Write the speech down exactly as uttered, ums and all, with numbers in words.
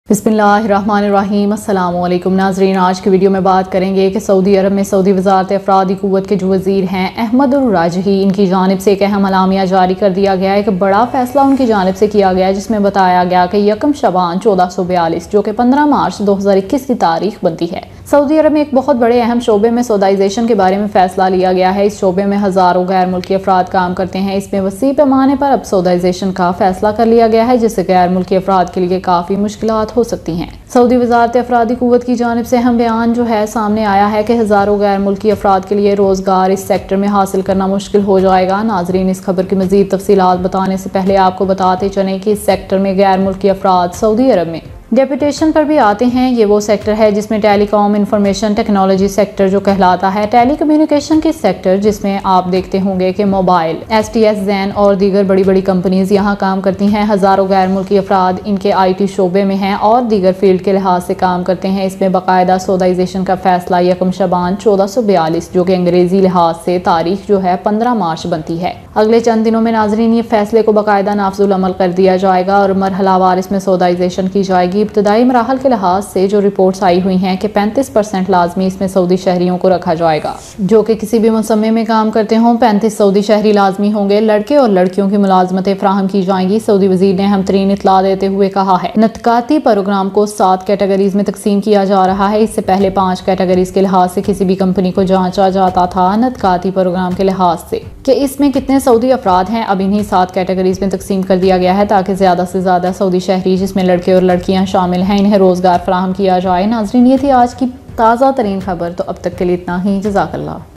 बिस्मिल्लाहिर्रहमानिर्रहीम। अस्सलामुअलैकुम नाज़रीन, आज की वीडियो में बात करेंगे कि सऊदी अरब में सऊदी वज़ारत अफ़रादी क़ुव्वत के जो वज़ीर हैं अहमद उर राजही, इनकी जानिब से एक अहम अलामिया जारी कर दिया गया है। एक बड़ा फैसला उनकी जानिब से किया गया है जिसमें बताया गया कि यकम शबान चौदह सौ बयालीस जो कि पंद्रह मार्च दो हज़ार इक्कीस की तारीख बनती है। सऊदी अरब में एक बहुत बड़े अहम शोबे में सौदाइजेशन के बारे में फैसला लिया गया है। इस शोबे में हज़ारों गैर मुल्की अफराद काम करते हैं। इसमें वसी पैमाने पर अब सौदाइजेशन का फैसला कर लिया गया है जिससे गैर मुल्की अफराद के लिए काफ़ी मुश्किलात हो सकती हैं। सऊदी वज़ारत अफ़रादी क़ुव्वत की जानिब से अहम बयान जो है सामने आया है कि हज़ारों गैर मुल्की अफराद के लिए रोज़गार इस सेक्टर में हासिल करना मुश्किल हो जाएगा। नाजरीन, इस खबर की मज़ीद तफसीलात बताने से पहले आपको बताते चलें कि इस सेक्टर में गैर मुल्की अफराद सऊदी अरब में डेपुटेशन पर भी आते हैं। ये वो सेक्टर है जिसमें टेलीकॉम इंफॉर्मेशन टेक्नोलॉजी सेक्टर जो कहलाता है, टेली कम्युनिकेशन की सेक्टर जिसमें आप देखते होंगे कि मोबाइल, एस टी एस, जैन और दीगर बड़ी बड़ी कंपनीज यहाँ काम करती हैं। हज़ारों गैर मुल्की अफराद इनके आई टी शोबे में हैं और दीगर फील्ड के लिहाज से काम करते हैं। इसमें बाकायदा सौदाइजेशन का फैसला यकम शबान चौदह सौ बयालीस जो कि अंग्रेजी लिहाज से तारीख जो है पंद्रह मार्च बनती है। अगले चंद दिनों में नाजरीन ये फैसले को बाकायदा नाफजुल अमल कर दिया जाएगा और मरहलावार इसमें सौदाइजेशन की जाएगी। इब्तदाई मराहल के लिहाज से जो रिपोर्ट्स आई हुई हैं कि पैंतीस परसेंट लाजमी इसमें सऊदी शहरियों को रखा जाएगा जो कि किसी भी मौसमे में काम करते हों। पैंतीस सऊदी शहरी लाजमी होंगे। लड़के और लड़कियों की मुलाजमतें फ्राहम की जाएंगी। सऊदी वजीर ने अहम तरीन इतला देते हुए कहा है नतकाती प्रोग्राम को सात कैटेगरीज में तकसीम किया जा रहा है। इससे पहले पांच कैटेगरीज के लिहाज से किसी भी कंपनी को जांचा जाता था नतकाती प्रोग्राम के लिहाज से कि इसमें कितने सऊदी अफराद हैं। अब इन्हीं सात कैटेगरीज में तकसीम कर दिया गया है ताकि ज्यादा से ज्यादा सऊदी शहरी जिसमें लड़के और लड़कियां शामिल हैं इन्हें रोजगार फराहम किया जाए। नाजरीन, ये थी आज की ताज़ा तरीन खबर। तो अब तक के लिए इतना ही। जज़ाकल्लाह।